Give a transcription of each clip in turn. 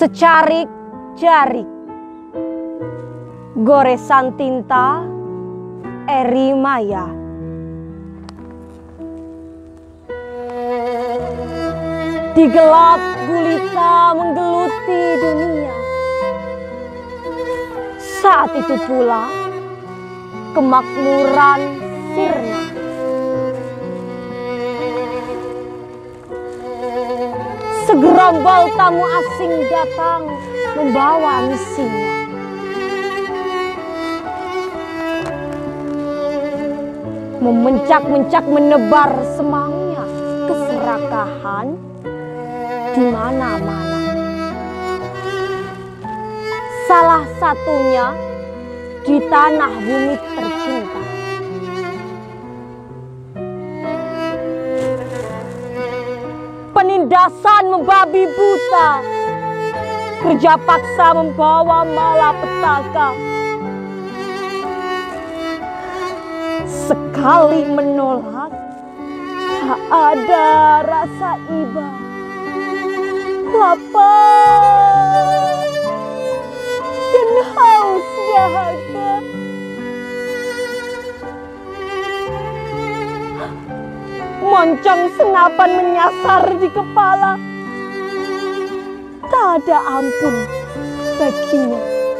Secarik-jarik, goresan tinta, eri maya. Di gelap gulita menggeluti dunia. Saat itu pula kemakmuran sirna. Segerombol tamu asing datang membawa misinya. Memencak-mencak menebar semangnya keserakahan di mana-mana. Salah satunya di tanah bumi tercinta. Penindasan membabi buta, kerja paksa membawa malapetaka. Sekali menolak, tak ada rasa iba, lapar dan haus dahaga. Moncong senapan menyasar di kepala, tak ada ampun baginya.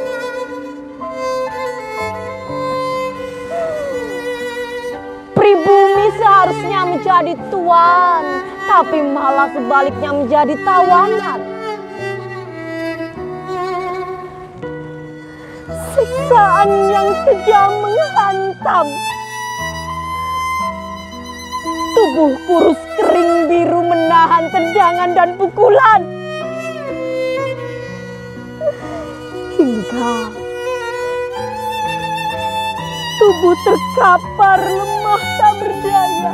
Pribumi seharusnya menjadi tuan, tapi malah sebaliknya menjadi tawanan. Siksaan yang kejam menghantam. Tubuh kurus kering biru menahan tendangan dan pukulan. Hingga tubuh terkapar lemah tak berdaya.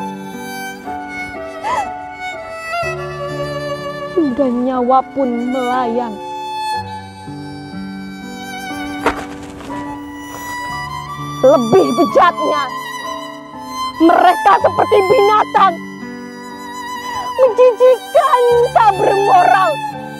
Hingga nyawa pun melayang. Lebih bejatnya, mereka seperti binatang, menjijikan tak bermoral.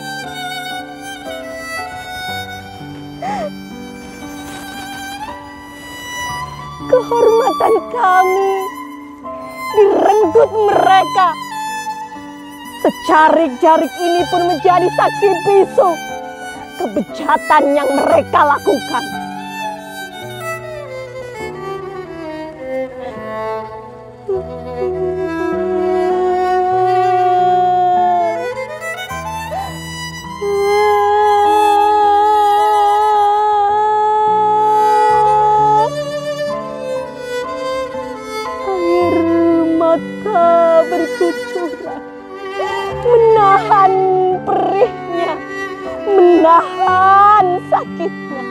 Kehormatan kami direnggut mereka. Secarik-jarik ini pun menjadi saksi bisu kebejatan yang mereka lakukan. Bercucuran, menahan perihnya, menahan sakitnya.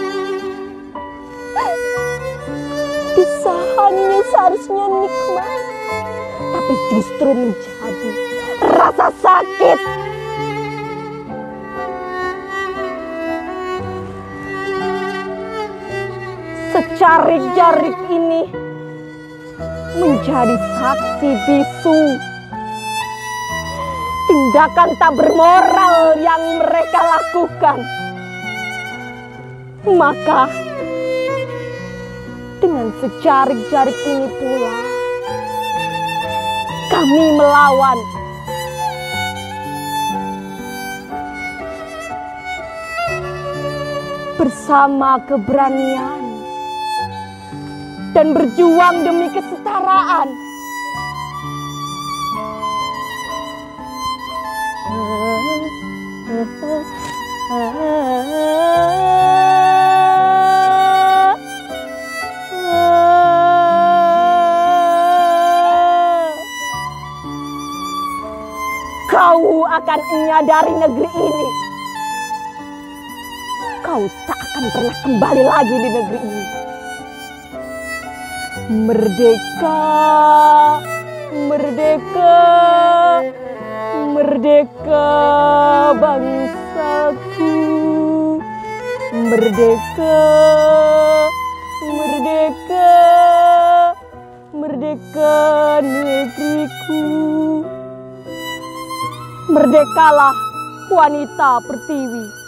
Pisahannya seharusnya nikmat, tapi justru menjadi rasa sakit. Secarik-jarik ini menjadi saksi bisu tindakan tak bermoral yang mereka lakukan. Maka dengan secarik-jarik ini pula kami melawan. Bersama keberanian dan berjuang demi kesetaraan. Kau akan menyadari negeri ini. Kau tak akan pernah kembali lagi di negeri ini. Merdeka, merdeka, merdeka bangsaku. Merdeka, merdeka, merdeka negeriku. Merdekalah wanita Pertiwi.